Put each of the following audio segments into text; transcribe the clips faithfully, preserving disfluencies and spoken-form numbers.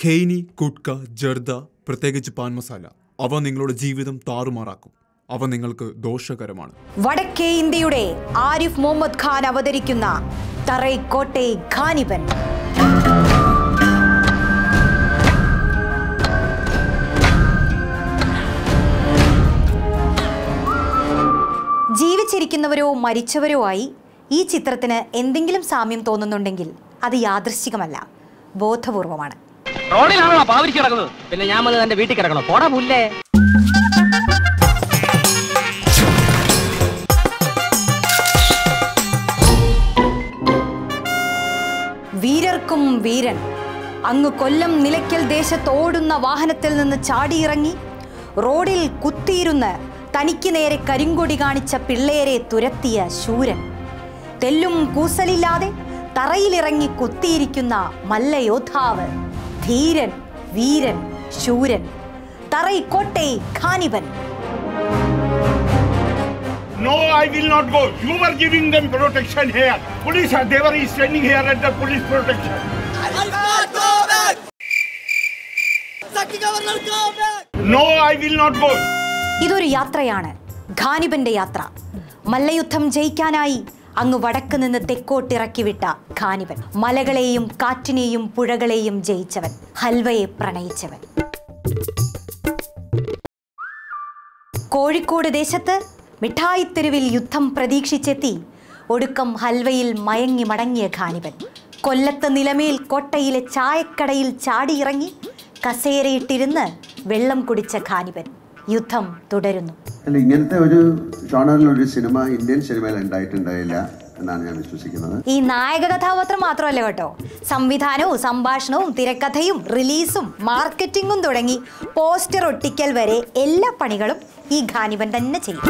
ഖെയ്നി, കുട്ക, ജർദ, പ്രത്യേകിച്ച് പാൻ മസാല, അവ നിങ്ങളുടെ ജീവിതം താറുമാറാക്കും. അവ നിങ്ങൾക്ക് ദോഷകരമാണ്. വടക്കേ ഇന്ത്യയുടെ ആരിഫ് മുഹമ്മദ് ഖാൻ അവതരിക്കുന്ന തറൈക്കോട്ടെ ഖാനിബൻ. ജീവിച്ചിരിക്കുന്നവരോ മരിച്ചവരോ ആയി ഈ ചിത്രത്തിന് എന്തെങ്കിലും സാമ്യം തോന്നുന്നുണ്ടെങ്കിൽ അത് യാദൃശ്ചികമല്ല, ബോധപൂർവമാണ്. പിന്നെ ഞാൻ എന്റെ വീട്ടിൽ കിടക്കണം. പോടാ പുല്ലേ. വീരർക്കും വീരൻ അങ്ങ് കൊല്ലം നിലയ്ക്കൽ ദേശത്തോടുന്ന വാഹനത്തിൽ നിന്ന് ചാടിയിറങ്ങി റോഡിൽ കുത്തിയിരുന്ന് തനിക്ക് നേരെ കരിങ്കൊടി കാണിച്ച പിള്ളേരെ തുരത്തിയ ശൂരൻ. തെല്ലും കൂസലില്ലാതെ തറയിലിറങ്ങി കുത്തിയിരിക്കുന്ന മല്ലയോദ്ധാവ്, ധീരൻ, വീരൻ, ശൂരൻ, തറൈക്കോട്ടെ ഖാനിബൻ. No, I will not go. You were giving them protection here. Police, they were standing here at the police protection. I will not go back. Saki governor, go back. No, I will not go. ഇതൊരു യാത്രയാണ്, ഖാനിബന്റെ യാത്ര. മല്ലയുദ്ധം ജയിക്കാനായി അങ്ങ് വടക്ക് നിന്ന് തെക്കോട്ടിറക്കി വിട്ട ഖാനിബൻ. മലകളെയും കാറ്റിനെയും പുഴകളെയും ജയിച്ചവൻ, ഹൽവയെ പ്രണയിച്ചവൻ. കോഴിക്കോട് ദേശത്ത് മിഠായിത്തെരുവിൽ യുദ്ധം പ്രതീക്ഷിച്ചെത്തി ഒടുക്കം ഹൽവയിൽ മയങ്ങി മടങ്ങിയ ഖാനിബൻ. കൊല്ലത്ത് നിലമേൽ കോട്ടയിലെ ചായക്കടയിൽ ചാടിയിറങ്ങി കസേരയിട്ടിരുന്ന് വെള്ളം കുടിച്ച ഖാനിബൻ. യുദ്ധം തുടരുന്നു. ഇങ്ങനത്തെ ഒരു ജോണറിലൊരു സിനിമ ഇന്ത്യൻ സിനിമയിൽ ഉണ്ടായിട്ടുണ്ടായില്ല എന്നാണ് ഞാൻ വിശ്വസിക്കുന്നത്. ഈ നായക കഥാപാത്രം മാത്രമല്ല കേട്ടോ, സംവിധാനവും സംഭാഷണവും തിരക്കഥയും റിലീസും മാർക്കറ്റിംഗും തുടങ്ങി പോസ്റ്റർ ഒട്ടിക്കൽ വരെ എല്ലാ പണികളും ഈ ഖാനിബൻ തന്നെ ചെയ്യും.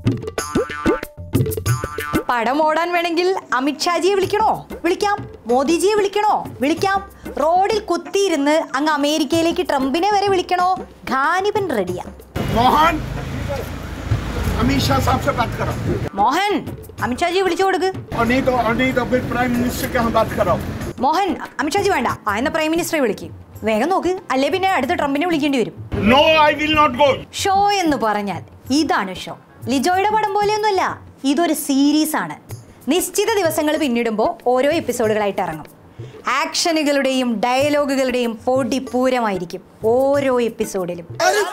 പടം ഓടാൻ വേണമെങ്കിൽ അമിത്ഷാജിയെ വിളിക്കണോ? വിളിക്കാം. മോദിജിയെ വിളിക്കണോ? വിളിക്കാം. റോഡിൽ കുത്തിയിരുന്ന് അങ്ങ് അമേരിക്കയിലേക്ക് ട്രംപിനെ വരെ വിളിക്കണോ? ഖാനിബൻ റെഡിയാ. മോഹൻ, अमित शाह साहब से बात करो. മോഹൻ, അമിത്ഷാജിയെ വിളിച്ചു കൊടുക്ക്. नहीं तो नहीं तो फिर प्राइम मिनिस्टर के हम बात करो. മോഹൻ, അമിത്ഷാജി വേണ്ട, ആ എന്ന പ്രൈം മിനിസ്റ്ററെ വിളിക്കും. വേഗം നോക്ക്, അല്ലേ പിന്നെ അടുത്ത ട്രംപിനെ വിളിക്കേണ്ടി വരും. No, I will not go. Show എന്ന് പറഞ്ഞാൽ ഇതാണ് ഷോ. ലിജോയുടെ പടം പോലെയൊന്നുമല്ല, ഇതൊരു സീരീസ് ആണ്. നിശ്ചിത ദിവസങ്ങൾ പിന്നിടുമ്പോൾ ഓരോ എപ്പിസോഡുകളായിട്ട് ഇറങ്ങും. ആക്ഷനുകളുടെയും ഡയലോഗുകളുടെയും പൊടിപൂരമായിരിക്കും ഓരോ എപ്പിസോഡിലും.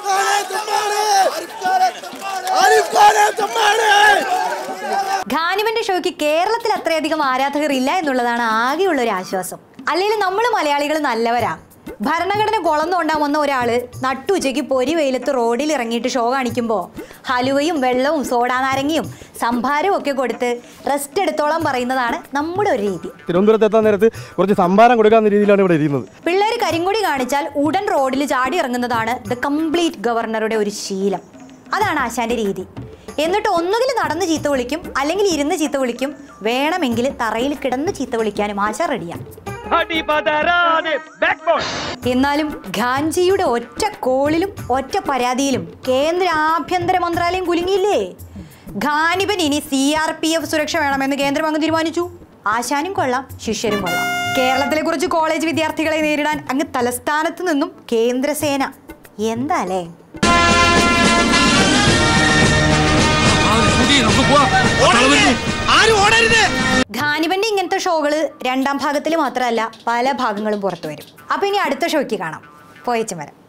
ഖാനിബന്റെ ഷോയ്ക്ക് കേരളത്തിൽ അത്രയധികം ആരാധകർ ഇല്ല എന്നുള്ളതാണ് ആകെയുള്ള ഒരു ആശ്വാസം. അല്ലെങ്കിൽ നമ്മൾ മലയാളികൾ നല്ലവരാ. ഭരണഘടന കൊളന്നുകൊണ്ടാവുന്ന ഒരാള് നട്ടുച്ചയ്ക്ക് പൊരി വെയിലത്ത് റോഡിൽ ഇറങ്ങിയിട്ട് ഷോ കാണിക്കുമ്പോൾ ഹലുവയും വെള്ളവും സോഡാ നാരങ്ങയും സംഭാരവും ഒക്കെ കൊടുത്ത് റെസ്റ്റ് എടുത്തോളം പറയുന്നതാണ് നമ്മുടെ ഒരു രീതി. തിരുവനന്തപുരത്ത് എത്താൻ നേരത്ത് കുറച്ച് സംഭാരം കൊടുക്കാവുന്ന രീതിയിലാണ് ഇവിടെ ഇരിക്കുന്നത്. പിള്ളേർ കരിങ്കൊടി കാണിച്ചാൽ ഉടൻ റോഡിൽ ചാടി ഇറങ്ങുന്നതാണ് ദ കംപ്ലീറ്റ് ഗവർണറുടെ ഒരു ശീലം. അതാണ് ആശാന്റെ രീതി. എന്നിട്ട് ഒന്നുകിൽ നടന്ന് ചീത്ത വിളിക്കും, അല്ലെങ്കിൽ ഇരുന്ന് ചീത്ത വിളിക്കും, വേണമെങ്കിൽ തറയിൽ കിടന്ന് ചീത്ത വിളിക്കാനും ആശ റെഡിയാണ്. എന്നാലും ഖാൻജിയുടെ ഒറ്റ കോളിലും ഒറ്റ പരാതിയിലും കേന്ദ്ര ആഭ്യന്തര മന്ത്രാലയം കുലുങ്ങിയില്ലേ? ഖാനിബൻ ഇനി സി ആർ പി എഫ് സുരക്ഷ വേണമെന്ന് കേന്ദ്രം അങ്ങ് തീരുമാനിച്ചു. ആശാനും കൊള്ളാം, ശിഷ്യരും കൊള്ളാം. കേരളത്തിലെ കുറച്ച് കോളേജ് വിദ്യാർത്ഥികളെ നേരിടാൻ അങ്ങ് തലസ്ഥാനത്ത് നിന്നും കേന്ദ്രസേന. എന്താ അല്ലേ? ഖാനിബന്റെ ഇങ്ങനത്തെ ഷോകള് രണ്ടാം ഭാഗത്തിൽ മാത്രമല്ല പല ഭാഗങ്ങളും പുറത്തു വരും. അപ്പൊ ഇനി അടുത്ത ഷോയ്ക്ക് കാണാം. പോയച്ചും വരാം.